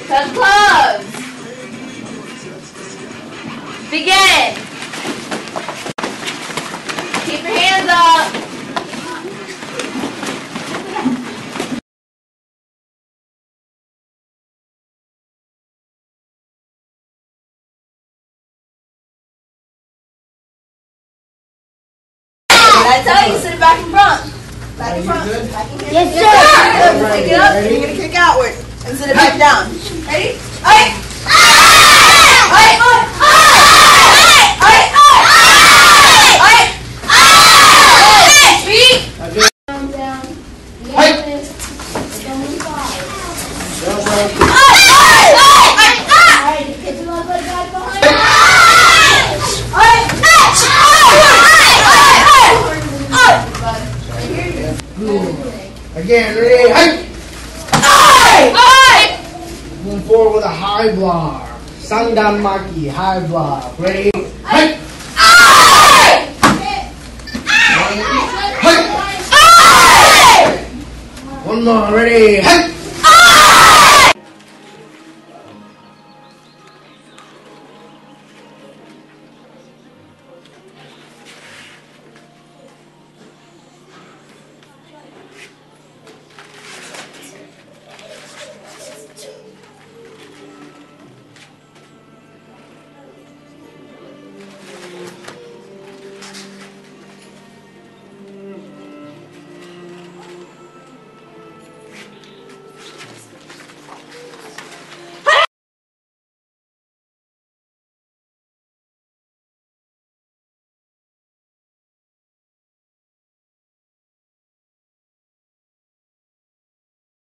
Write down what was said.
Touch gloves. Begin. Keep your hands up. Did I tell you, sit it back in front? Back in front. Back in here. Yes, sir. Pick it up. You're going to kick outward and sit it back down. Ready? Alright. Again, ready? Move forward with a high block. Sandan Maki, high block. Ready? One more, ready?